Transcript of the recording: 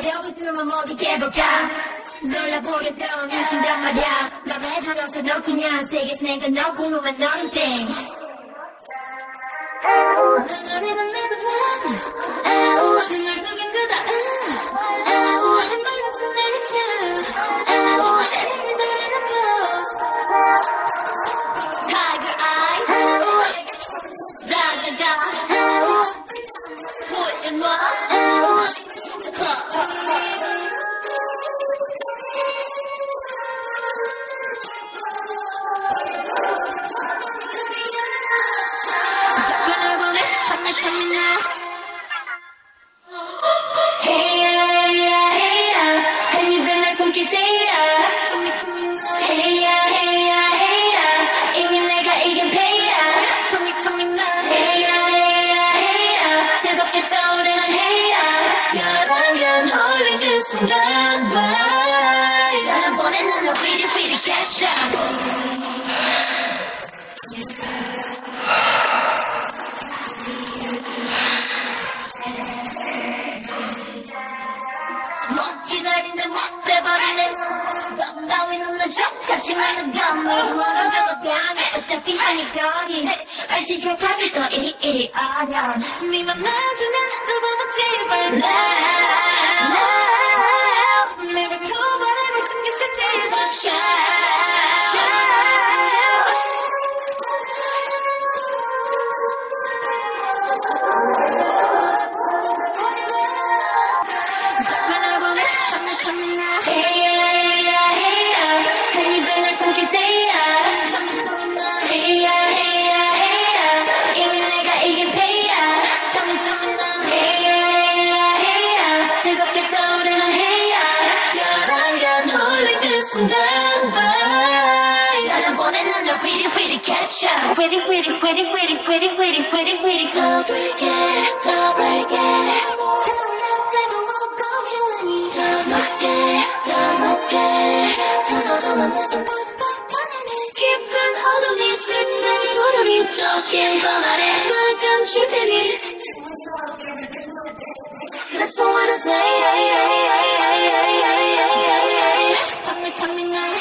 여기 들면 모두 깨볼까 놀라보려 떠오르신단 말야 맘에 들어서 너 그냥 세계에서 내가 너 궁금한 너는 땡 너는 내가 난 숨을 속인 그다 한 발로 내리쳐 때리는 너의 pose Tiger eyes 다다다 Put in one 접근을 보내 참나 Hey 입에 날 손기대야 Hey 이미 내가 이긴 패야 참나 Hey 뜨겁게 떠오르는 Hey 열한간 홀린 그 순간 Bye 나는 보내는 너 really catch up 못 기다린다 못 돼버리네 넌 따위는 늦어 하지만 넌 감을 멀어져도 변해 어차피 하니거리 알지 잘 찾을 거 이리 어려운 네 맘 놔주면 또 보면 제발 내가 두 바람을 숨겼을 때도 접근을 보내 참나 Hey 입에 날 손기대야 Hey 이미 내가 이긴 패야 참나 Hey 뜨겁게 떠오르는 Hey 열한간 홀린 그 순간 Bye 나는 보내는 너 really catch up Pretty Double get it 더 높게 서도도 넌 내 손바닥 꺼내네 깊은 어둠이 짙은 구름이 쫓긴 밤 아래 널 감출 테니 That's all I wanna say 참나